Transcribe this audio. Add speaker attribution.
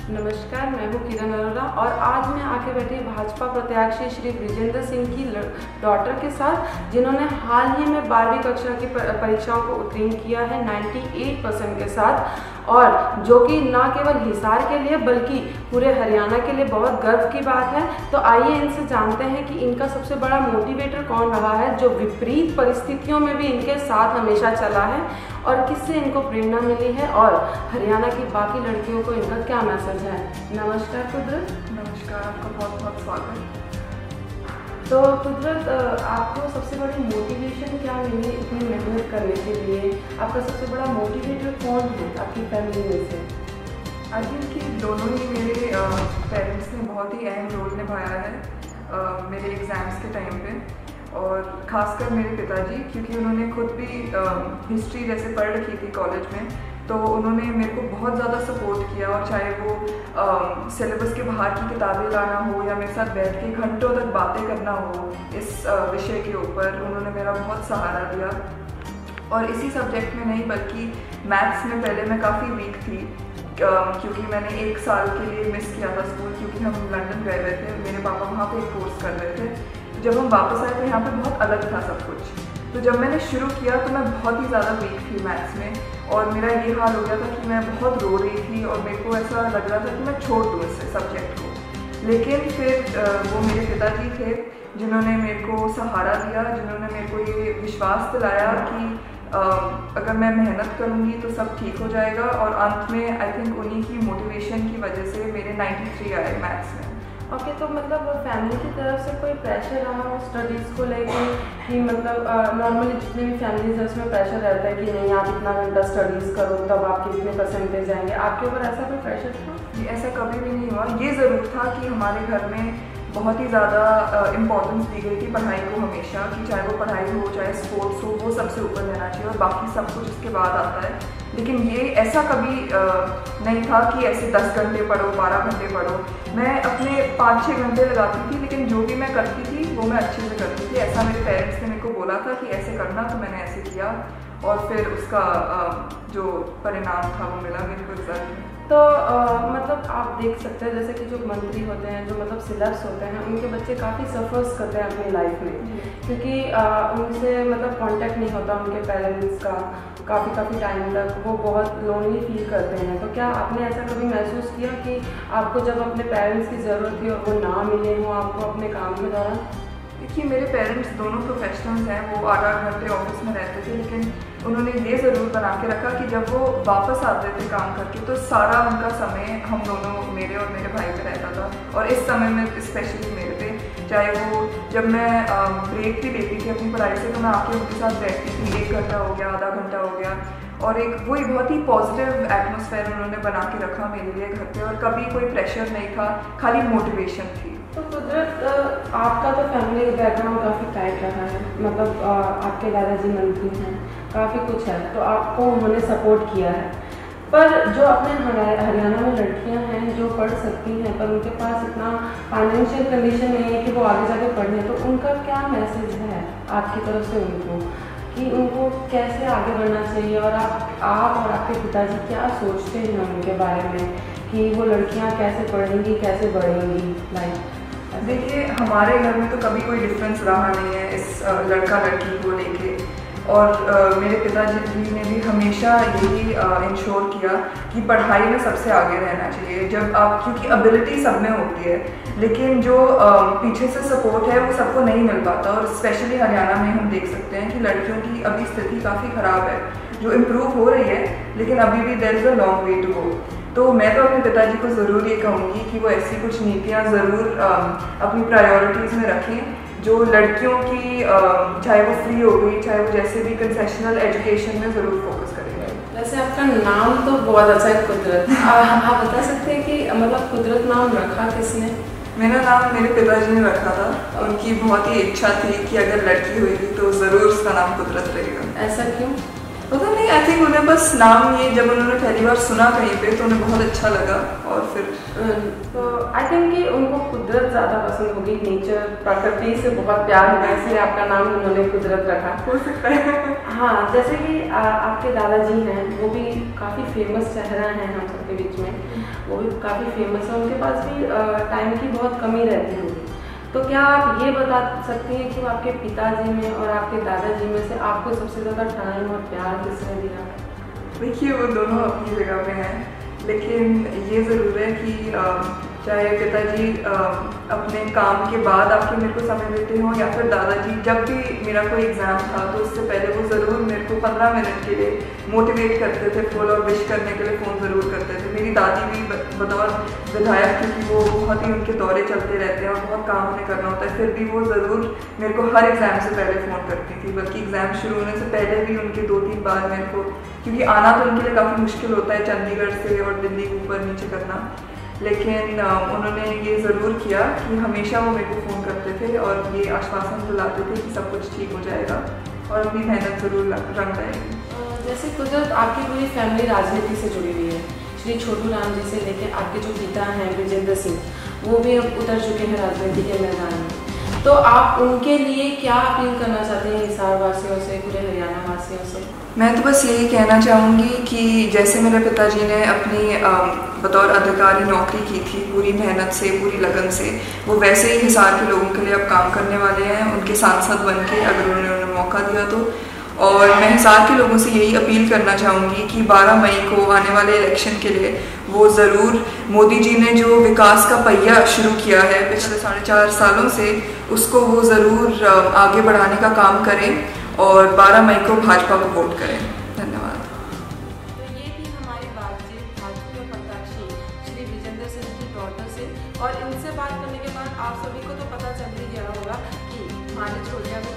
Speaker 1: नमस्कार, मैं हूँ किरण अरोड़ा और आज मैं आके बैठी भाजपा प्रत्याशी श्री बृजेंद्र सिंह की डॉटर के साथ, जिन्होंने हाल ही में 12वीं कक्षा की परीक्षाओं को उत्तीर्ण किया है 98% के साथ, और जो कि न केवल हिसार के लिए बल्कि पूरे हरियाणा के लिए बहुत गर्व की बात है। तो आइए इनसे जानते हैं कि इनका सबसे बड़ा मोटिवेटर कौन रहा है, जो विपरीत परिस्थितियों में भी इनके साथ हमेशा चला है, और किससे इनको प्रेरणा मिली है, और हरियाणा की बाकी लड़कियों को इनका क्या मैसेज है। नमस्कार कुदरत।
Speaker 2: नमस्कार, आपका बहुत बहुत स्वागत।
Speaker 1: तो कुदरत, आपको सबसे बड़ी मोटिवेशन क्या मिली इतनी मेहनत करने के लिए? आपका सबसे बड़ा मोटिवेटर कौन है आपकी फैमिली में से?
Speaker 2: आई थिंक कि दोनों ही मेरे पेरेंट्स ने बहुत ही अहम रोल निभाया है मेरे एग्ज़ाम्स के टाइम पे, और ख़ासकर मेरे पिताजी, क्योंकि उन्होंने खुद भी हिस्ट्री जैसे पढ़ रखी थी कॉलेज में, तो उन्होंने मेरे को बहुत ज़्यादा सपोर्ट किया। और चाहे वो सिलेबस के बाहर की किताबें लाना हो या मेरे साथ बैठ के घंटों तक बातें करना हो इस विषय के ऊपर, उन्होंने मेरा बहुत सहारा दिया। और इसी सब्जेक्ट में नहीं बल्कि मैथ्स में पहले मैं काफ़ी वीक थी, क्योंकि मैंने 1 साल के लिए मिस किया था स्कूल, क्योंकि हम लंदन गए हुए थे, मेरे पापा वहाँ पे एक कोर्स कर रहे थे। जब हम वापस आए तो यहाँ पे बहुत अलग था सब कुछ। तो जब मैंने शुरू किया तो मैं बहुत ही ज़्यादा वीक थी मैथ्स में, और मेरा ये हाल हो गया था कि मैं बहुत रो रही थी और मेरे को ऐसा लग रहा था कि मैं छोड़ दूँ इस सब्जेक्ट को। लेकिन फिर वो मेरे पिताजी थे जिन्होंने मेरे को सहारा दिया, जिन्होंने मेरे को ये विश्वास दिलाया कि अगर मैं मेहनत करूँगी तो सब ठीक हो जाएगा। और अंत में आई थिंक उन्हीं की मोटिवेशन की वजह से मेरे 93 आए मैथ्स में।
Speaker 1: ओके, तो मतलब फैमिली की तरफ से कोई प्रेशर रहा हो स्टडीज़ को लेके कि मतलब नॉर्मली जितने भी फैमिलीज है उसमें प्रेशर रहता है कि नहीं आप इतना घंटा स्टडीज़ करो तब आपके इतने परसेंटेज आएंगे, आपके ऊपर ऐसा कोई प्रेशर था?
Speaker 2: ये ऐसा कभी भी नहीं हुआ। ये ज़रूर था कि हमारे घर में बहुत ही ज़्यादा इम्पोर्टेंस दी गई थी पढ़ाई को हमेशा, कि चाहे वो पढ़ाई हो चाहे स्पोर्ट्स हो, वो सबसे ऊपर रहना चाहिए और बाकी सब कुछ इसके बाद आता है। लेकिन ये ऐसा कभी नहीं था कि ऐसे 10 घंटे पढ़ो 12 घंटे पढ़ो। मैं अपने 5-6 घंटे लगाती थी, लेकिन जो भी मैं करती थी वो मैं अच्छे से करती थी। ऐसा मेरे पेरेंट्स ने मेरे को बोला था कि ऐसे करना, तो मैंने ऐसे किया और फिर उसका जो परिणाम था वो मिला मेरे को रिजल्ट में।
Speaker 1: तो मतलब आप देख सकते हैं जैसे कि जो मंत्री होते हैं, जो मतलब सिलेब्स होते हैं, उनके बच्चे काफ़ी सफ़र्स करते हैं अपनी लाइफ में, क्योंकि उनसे मतलब कांटेक्ट नहीं होता उनके पेरेंट्स का काफ़ी टाइम तक, वो बहुत लोनली फील करते हैं। तो क्या आपने ऐसा कभी महसूस किया कि आपको जब अपने पेरेंट्स की ज़रूरत थी और वो ना मिले हों आपको अपने काम के दौरान?
Speaker 2: देखिए, मेरे पेरेंट्स दोनों प्रोफेशनल्स हैं, वो 8-8 घंटे ऑफिस में रहते थे, लेकिन उन्होंने ये ज़रूर बना के रखा कि जब वो वापस आते थे काम करके तो सारा उनका समय हम दोनों, मेरे और मेरे भाई पे रहता था। और इस समय में स्पेशली मेरे पे, चाहे वो जब मैं ब्रेक भी लेती थी अपनी पढ़ाई से तो मैं आके उनके साथ बैठती थी, 1 घंटा हो गया, आधा घंटा हो गया, और एक वही बहुत ही पॉजिटिव एटमॉस्फेयर उन्होंने बना के रखा मेरे लिए घर पे, और कभी कोई प्रेशर नहीं था, खाली मोटिवेशन थी।
Speaker 1: तो कुदरत, आपका तो फैमिली बैकग्राउंड काफ़ी टाइट रहा है, मतलब आपके दादाजी मंत्री हैं, काफ़ी कुछ है, तो आपको उन्होंने सपोर्ट किया है। पर जो अपने हरियाणा में लड़कियां हैं जो पढ़ सकती हैं पर उनके पास इतना फाइनेंशियल कंडीशन नहीं है कि वो आगे जाके पढ़ें, तो उनका क्या मैसेज है आपकी तरफ से उनको, कि उनको कैसे आगे बढ़ना चाहिए, और आप और आपके पिताजी क्या सोचते हैं उनके बारे में कि वो लड़कियां कैसे पढ़ेंगी, कैसे बढ़ेंगी लाइफ?
Speaker 2: देखिए, हमारे घर में तो कभी कोई डिफरेंस रहा नहीं है इस लड़का लड़की को लेके, और मेरे पिताजी ने भी हमेशा यही इंश्योर किया कि पढ़ाई में सबसे आगे रहना चाहिए। जब आप, क्योंकि एबिलिटी सब में होती है, लेकिन जो पीछे से सपोर्ट है वो सबको नहीं मिल पाता, और स्पेशली हरियाणा में हम देख सकते हैं कि लड़कियों की अभी स्थिति काफ़ी ख़राब है, जो इम्प्रूव हो रही है लेकिन अभी भी there is a long way to go. तो मैं तो अपने पिताजी को ज़रूर ये कहूँगी कि वो ऐसी कुछ नीतियाँ ज़रूर अपनी प्रायोरिटीज़ में रखें जो लड़कियों की, चाहे वो फ्री हो गई, चाहे वो जैसे भी कंसेशनल एजुकेशन में ज़रूर फोकस करेंगे।
Speaker 1: वैसे आपका नाम तो बहुत अच्छा है कुदरत, आप बता सकते हैं कि मतलब कुदरत नाम रखा किसने?
Speaker 2: मेरा नाम मेरे पिताजी ने रखा था, उनकी बहुत ही इच्छा थी कि अगर लड़की हुई तो ज़रूर उसका नाम कुदरत रहेगा।
Speaker 1: ऐसा क्यों?
Speaker 2: पता नहीं, आई थिंक उन्हें बस नाम, ये जब उन्होंने पहली बार सुना कहीं पे तो उन्हें बहुत अच्छा लगा और फिर
Speaker 1: तो आई थिंक कि उनको कुदरत ज़्यादा पसंद होगी, नेचर, प्रकृति से बहुत प्यार होगा, इसलिए आपका नाम उन्होंने कुदरत रखा।
Speaker 2: हो सकता है।
Speaker 1: हाँ, जैसे कि आपके दादाजी हैं, वो भी काफ़ी फेमस चेहरा हैं हम सबके बीच में, वो भी काफ़ी फेमस है, उनके पास भी टाइम की बहुत कमी रहती होगी। तो क्या आप ये बता सकती हैं कि आपके पिताजी में और आपके दादाजी में से आपको सबसे ज़्यादा टाइम और प्यार किसने दिया?
Speaker 2: देखिए, वो दोनों अपनी जगह पे हैं, लेकिन ये ज़रूर है कि चाहे पिताजी अपने काम के बाद आके मेरे को समय देते हों, या फिर दादाजी जब भी मेरा कोई एग्ज़ाम था तो उससे पहले वो ज़रूर मेरे को 15 मिनट के लिए मोटिवेट करते थे, फॉल और विश करने के लिए फ़ोन ज़रूर करते थे। मेरी दादी भी बतौर विधायक, क्योंकि वो बहुत ही उनके दौरे चलते रहते हैं और बहुत काम उन्हें करना होता है, फिर भी वो ज़रूर मेरे को हर एग्ज़ाम से पहले फ़ोन करती थी। बल्कि एग्ज़ाम शुरू होने से पहले भी उनके 2-3 बार मेरे को, क्योंकि आना तो उनके लिए काफ़ी मुश्किल होता है चंडीगढ़ से और दिल्ली ऊपर नीचे करना, लेकिन उन्होंने ये ज़रूर किया कि हमेशा वो मेरे को फ़ोन करते थे और ये आश्वासन दिलाते थे कि सब कुछ ठीक हो जाएगा और अपनी मेहनत ज़रूर रंग लाएगी।
Speaker 1: जैसे कुदरत, आपकी पूरी फैमिली राजनीति से जुड़ी हुई है, श्री छोटू राम जी से लेकर आपके जो पिता हैं बृजेंद्र सिंह, वो भी अब उतर चुके हैं राजनीति के मैदान में, तो आप उनके लिए क्या अपील करना चाहते हैं हिसार वासियों से, पूरे हरियाणा वासियों से?
Speaker 2: मैं तो बस यही कहना चाहूँगी कि जैसे मेरे पिताजी ने अपनी बतौर अधिकारी नौकरी की थी पूरी मेहनत से, पूरी लगन से, वो वैसे ही हिसार के लोगों के लिए अब काम करने वाले हैं, उनके सांसद बन के, अगर उन्होंने मौका दिया तो। और मैं हिसार के लोगों से यही अपील करना चाहूँगी कि 12 मई को आने वाले इलेक्शन के लिए वो ज़रूर, मोदी जी ने जो विकास का पहिया शुरू किया है पिछले 4.5 सालों से, उसको वो ज़रूर आगे बढ़ाने का काम करें और 12 मई को भाजपा को वोट करें। धन्यवाद।
Speaker 1: तो ये थी हमारी बातचीत भाजपा प्रत्याशी श्री बृजेंद्र सिंह की डॉटर से, और इनसे बात करने के बाद आप सभी को तो पता चल ही गया होगा कि हमारे छोटिया